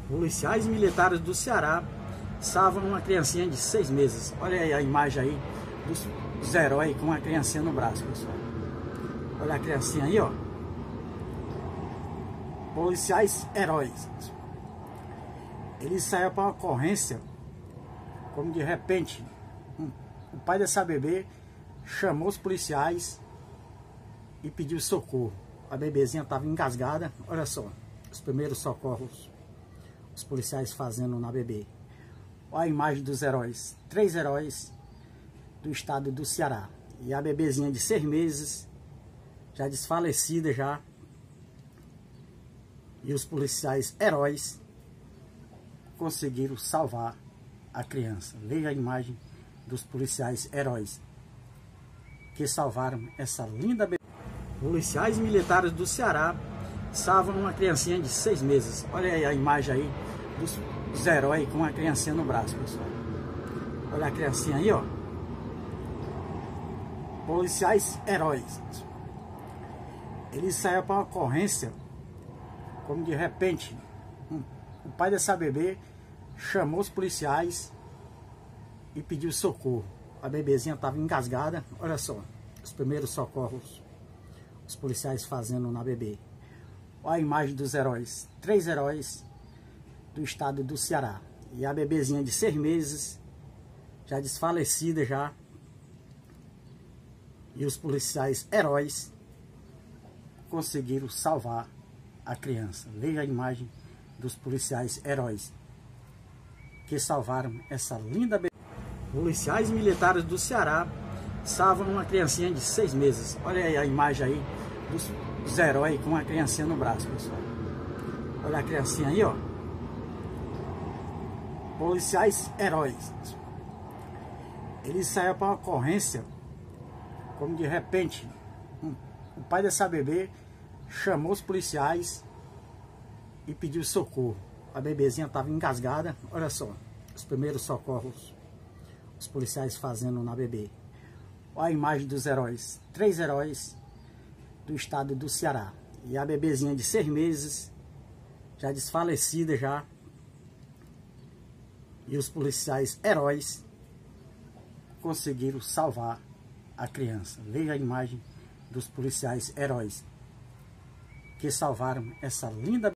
Policiais militares do Ceará salvam uma criancinha de 6 meses. Olha aí a imagem aí dos heróis com a criancinha no braço, pessoal. Olha a criancinha aí, ó. Policiais heróis. Eles saíram para uma ocorrência, como de repente, o pai dessa bebê chamou os policiais e pediu socorro. A bebezinha estava engasgada. Olha só, os primeiros socorros os policiais fazendo na bebê. Olha a imagem dos heróis, 3 heróis do estado do Ceará. E a bebezinha de 6 meses, já desfalecida já. E os policiais heróis conseguiram salvar a criança. Veja a imagem dos policiais heróis que salvaram essa linda bebê. Policiais militares do Ceará salvam uma criancinha de 6 meses. Olha aí a imagem aí dos heróis com a criancinha no braço, pessoal. Olha a criancinha aí, ó. Policiais heróis. Eles saíram para uma ocorrência, como de repente, o pai dessa bebê chamou os policiais e pediu socorro. A bebezinha estava engasgada. Olha só, os primeiros socorros os policiais fazendo na bebê. Olha a imagem dos heróis, 3 heróis do estado do Ceará. E a bebezinha de 6 meses, já desfalecida já. E os policiais heróis conseguiram salvar a criança. Veja a imagem dos policiais heróis que salvaram essa linda bebê. Policiais militares do Ceará salvam uma criancinha de 6 meses. Olha aí a imagem aí dos heróis com a criancinha no braço, pessoal. Olha a criancinha aí, ó. Policiais heróis. Eles saíram para uma ocorrência, como de repente, o pai dessa bebê chamou os policiais e pediu socorro. A bebezinha estava engasgada. Olha só, os primeiros socorros os policiais fazendo na bebê. Olha a imagem dos heróis, 3 heróis do estado do Ceará. E a bebezinha de 6 meses, já desfalecida já. E os policiais heróis conseguiram salvar a criança. Veja a imagem dos policiais heróis que salvaram essa linda